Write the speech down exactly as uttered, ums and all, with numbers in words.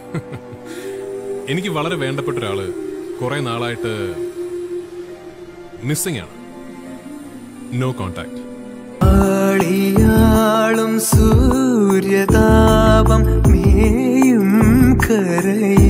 എനിക്ക് വളരെ വേണ്ടപ്പെട്ട ഒരാള് കുറെ നാളായിട്ട് മിസ്സിംഗ് ആണ്. No contact. ആളിയാളും സൂര്യതാപം മേയും കരയിൽ